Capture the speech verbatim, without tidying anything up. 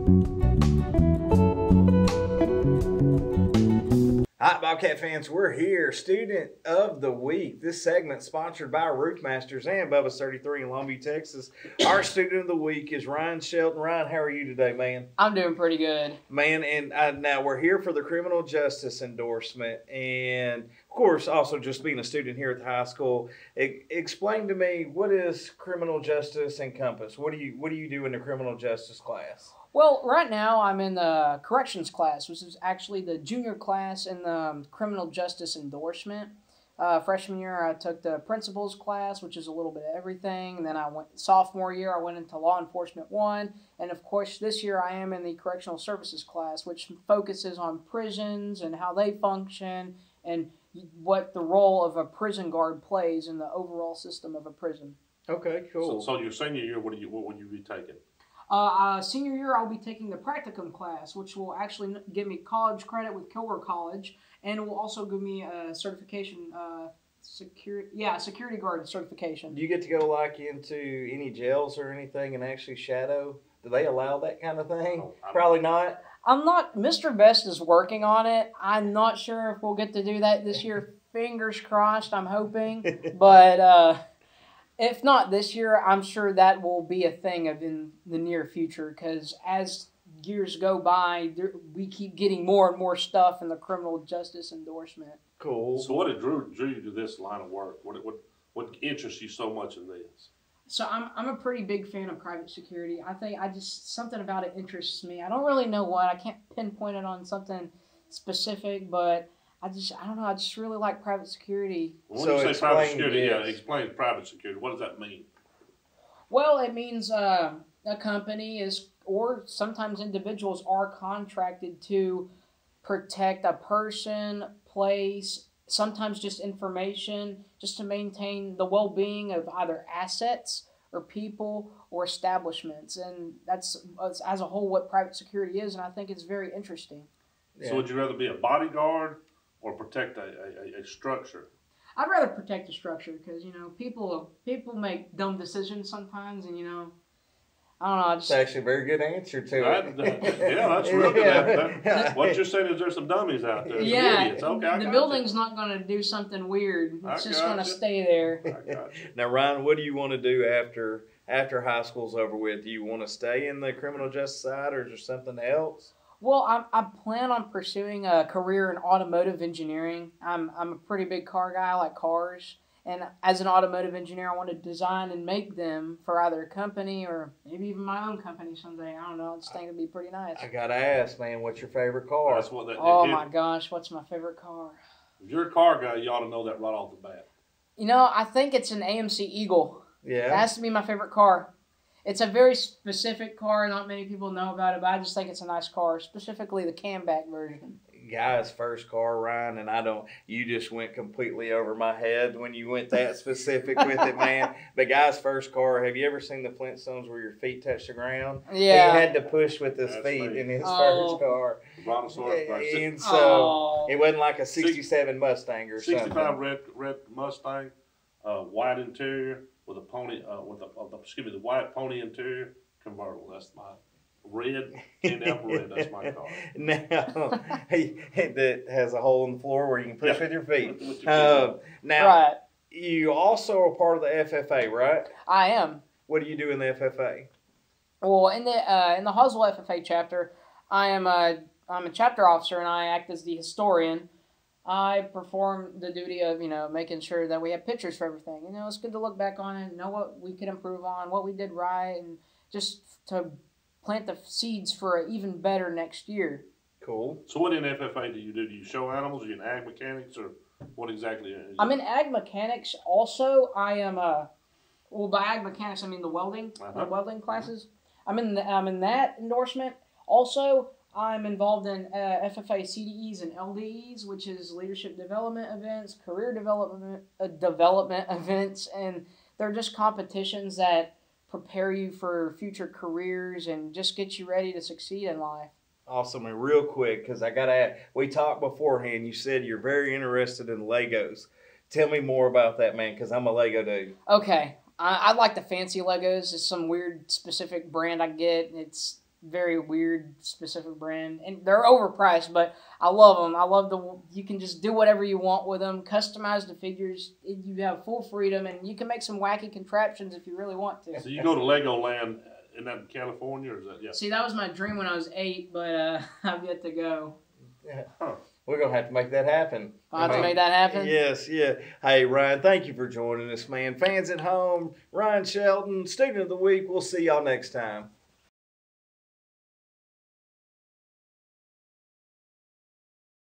Hi, Bobcat fans. We're here. Student of the Week. This segment sponsored by Roofmasters and Bubba's thirty-three in Longview, Texas. Our Student of the Week is Ryan Shelton. Ryan, how are you today, man? I'm doing pretty good. Man, and uh, now we're here for the criminal justice endorsement. And, of course, also just being a student here at the high school, e- explain to me, what is criminal justice encompass? What do you, what do you do in the criminal justice class? Well, right now I'm in the corrections class, which is actually the junior class in the um, criminal justice endorsement. Uh, freshman year, I took the principals class, which is a little bit of everything. And then I went sophomore year, I went into law enforcement one. And of course, this year I am in the correctional services class, which focuses on prisons and how they function and what the role of a prison guard plays in the overall system of a prison. Okay, cool. So, so your senior year, what do you what will you be taking? Uh, uh, senior year, I'll be taking the practicum class, which will actually give me college credit with Kilgore College, and it will also give me a certification, uh, security, yeah, security guard certification. Do you get to go like into any jails or anything and actually shadow? Do they allow that kind of thing? Oh, Probably not. I'm not. Mister Best is working on it. I'm not sure if we'll get to do that this year. Fingers crossed. I'm hoping, but. Uh, If not this year, I'm sure that will be a thing of in the near future, because as years go by, there, we keep getting more and more stuff in the criminal justice endorsement. Cool. So what it drew drew you to this line of work? What what what interests you so much in this? So I'm I'm a pretty big fan of private security. I think I just something about it interests me. I don't really know what. I can't pinpoint it on something specific, but I just, I don't know, I just really like private security. When So you say private explain security, yeah, this. explain private security. What does that mean? Well, it means uh, a company is, or sometimes individuals are contracted to protect a person, place, sometimes just information, just to maintain the well-being of either assets or people or establishments. And that's, that's as a whole what private security is, and I think it's very interesting. Yeah. So would you rather be a bodyguard or protect a, a, a structure? I'd rather protect the structure because, you know, people people make dumb decisions sometimes, and, you know, I don't know. I just, That's actually a very good answer to That- it. that- yeah, that's real good. That- Yeah. What you're saying is there's some dummies out there. Some yeah, idiots. Okay, I the got building's not going to do something weird. I It's just going to gotcha. stay there. You. I got you. Now, Ryan, what do you want to do after after high school's over with? Do you want to stay in the criminal justice side, or is there something else? Well, I, I plan on pursuing a career in automotive engineering. I'm I'm a pretty big car guy. I like cars. And as an automotive engineer, I want to design and make them for either a company or maybe even my own company someday. I don't know. I just think it'd be pretty nice. I gotta ask, man, what's your favorite car? That's what that. Oh, if, my gosh. What's my favorite car? If you're a car guy, you ought to know that right off the bat. You know, I think it's an A M C Eagle. It Yeah. has to be my favorite car. It's a very specific car. Not many people know about it, but I just think it's a nice car, specifically the camback version. Guy's first car, Ryan, and I don't. You just went completely over my head when you went that specific with it, man. But Guy's first car. Have you ever seen the Flintstones where your feet touch the ground? Yeah. He had to push with his That's feet me. in his Oh. first car, Brontosaurus. right? and so Oh. it wasn't like a sixty-seven Mustang or sixty-five something. red red Mustang, uh, white interior with a pony, uh, with a uh, excuse me, the white pony interior convertible. That's my red and apple red. That's my car. Now, he, that has a hole in the floor where you can push Yeah. with your feet. With- with your feet. Uh, now, Right. you also are part of the F F A, right? I am. What do you do in the F F A? Well, in the uh, in the Hoswell F F A chapter, I am a I'm a chapter officer and I act as the historian. I perform the duty of, you know, making sure that we have pictures for everything. You know, it's good to look back on it, know what we could improve on, what we did right, and just to plant the seeds for an even better next year. Cool. So what in F F A do you do? Do you show animals? Are you in ag mechanics, or what exactly? Is it? I'm in ag mechanics. Also, I am uh, well, by ag mechanics I mean the welding, Uh-huh. the welding classes. I'm in the, I'm in that endorsement. Also, I'm involved in uh, F F A C D Es and L D Es, which is leadership development events, career development uh, development events, and they're just competitions that prepare you for future careers and just get you ready to succeed in life. Awesome. And real quick, because I got to add, we talked beforehand, you said you're very interested in Legos. Tell me more about that, man, because I'm a Lego dude. Okay, I, I like the fancy Legos. It's some weird specific brand I get. It's very weird specific brand, and they're overpriced, but I love them. I love the you can just do whatever you want with them, customize the figures. You have full freedom, and you can make some wacky contraptions if you really want to. So you go to Legoland, in that in California, or is that yeah? See, that was my dream when I was eight, but uh, I've yet to go. Yeah. Huh. We're going to have to make that happen. I'll have to make that happen? Yes, yeah. Hey, Ryan, thank you for joining us, man. Fans at home, Ryan Shelton, Student of the Week. We'll see y'all next time.